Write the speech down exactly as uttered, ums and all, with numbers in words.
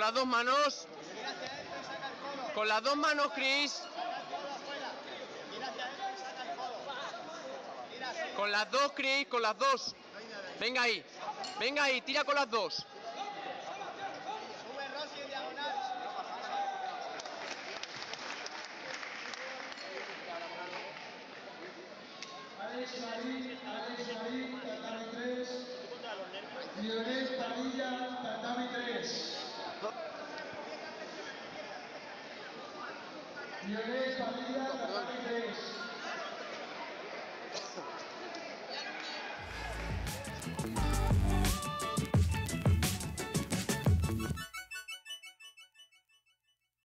las dos manos. Con las dos manos, Chris. Con las dos, Chris, con las dos. Venga ahí. Venga ahí, tira con las dos. Sube Rossi en diagonal. Alex Marín, Alex Marín, tatami tres. Lionel Padilla, tatami tres. Lionel Padilla, tatami tres.